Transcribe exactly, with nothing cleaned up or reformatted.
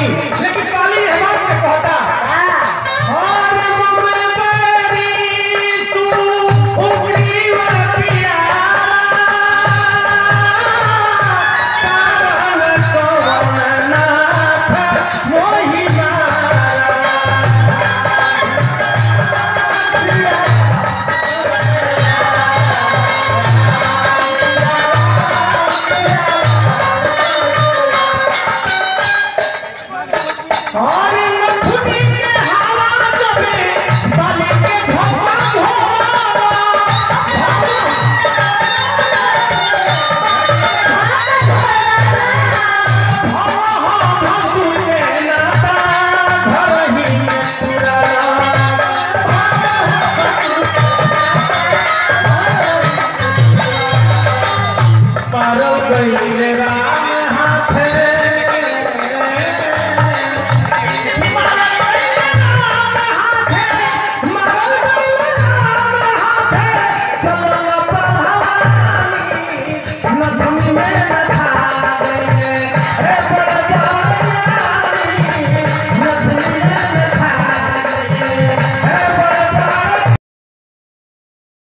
रहती, लेकिन काली हेमंत के कहता और मम्मी बेरी तू उगली पिया कारण कौन नाथ मोहि और लखुनी के हवा में बाली के धोखा धोवा भसुने नाता घर ही में पुराना पारो गई रे